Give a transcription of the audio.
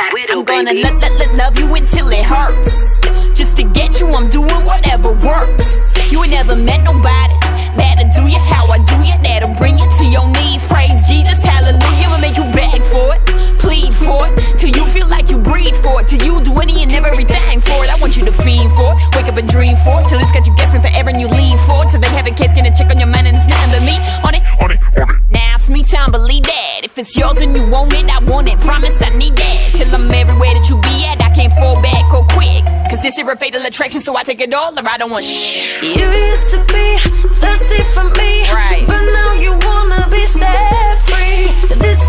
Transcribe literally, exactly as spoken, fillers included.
Black Widow, I'm gonna baby. let, let, let love you until it hurts. Just to get you, I'm doing whatever works. You ain't never met nobody that'll do you how I do you, that'll bring you to your knees. Praise Jesus, hallelujah. I'll make you beg for it, plead for it, till you feel like you breathe for it, till you do any and everything for it. I want you to fiend for it, wake up and dream for it, till it's got you guessing forever and you lean for it, till they have a case, get a check on your mind and it's nothing but me on it, on it, on it. Now it's me time, believe that. If it's yours and you want it, I want it. Promise I need that, till I'm everywhere that you be at. I can't fall back or quick, cause this is a fatal attraction, so I take it all or I don't want shit. You used to be thirsty for me, right, but now you wanna be set free. This